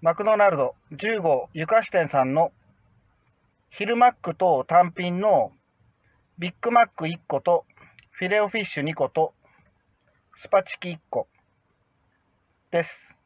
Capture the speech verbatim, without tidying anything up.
マクドナルドじゅう号ゆかし店さんのヒルマックと単品のビッグマックいっことフィレオフィッシュにことスパチキいっこです。